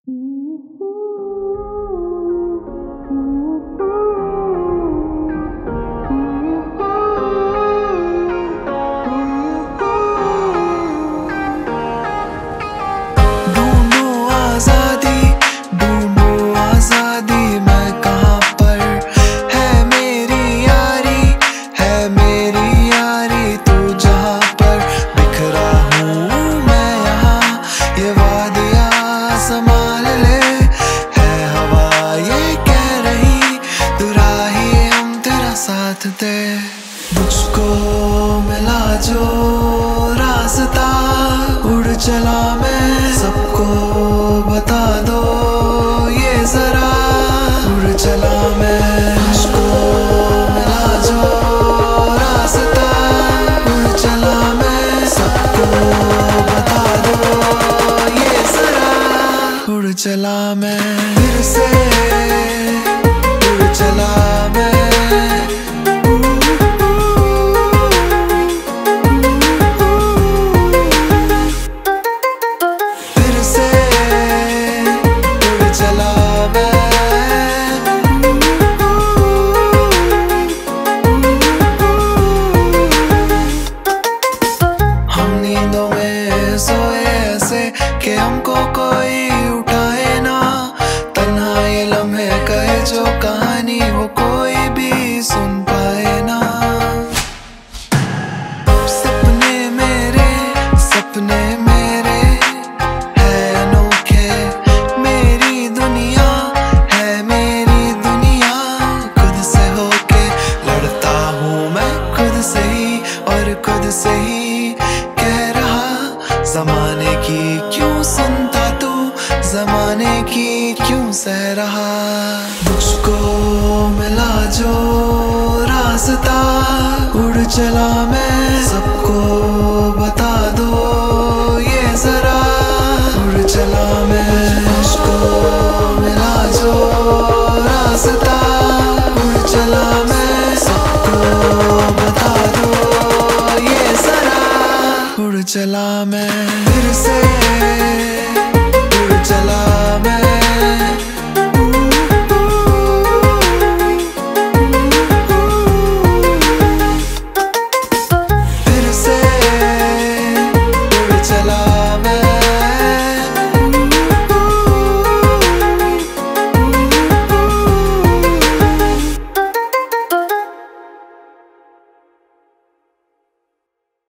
साथ दे मुझको मिला जो रास्ता, उड़ चला मैं सबको बता दो ये जरा, उड़ चला मैं मुझको मिला जो रास्ता, उड़ चला मैं सबको बता दो ये जरा, उड़ चला मैं फिर से उड़ चला मैं। सोए ऐसे कि हमको कोई उठाए ना, तन्हा ये लम्हे कहे जो कहानी वो कोई भी सुन पाए ना। सपने मेरे है अनोखे, मेरी दुनिया है मेरी दुनिया, खुद से होके लड़ता हूँ मैं खुद से ही और खुद से ही ज़माने की क्यों सुनता तू, ज़माने की क्यों सह रहा। मुझको मिला जो रास्ता, उड़ चला मैं सबको बता दो ये जरा, उड़ चला मैं मुझको मिला जो रास्ता, उड़ चला मैं सबको बता दो ये जरा, उड़ चला मैं फिर से उड़ चला मैं।